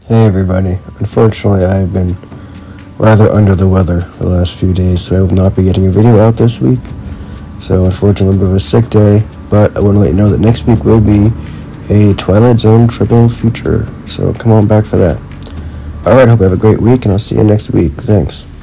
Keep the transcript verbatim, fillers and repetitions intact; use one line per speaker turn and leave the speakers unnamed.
Hey everybody, unfortunately I've been rather under the weather the last few days, so I will not be getting a video out this week. So unfortunately a bit of a sick day, but I want to let you know that next week will be a Twilight Zone Triple Feature, so come on back for that. Alright, hope you have a great week, and I'll see you next week. Thanks.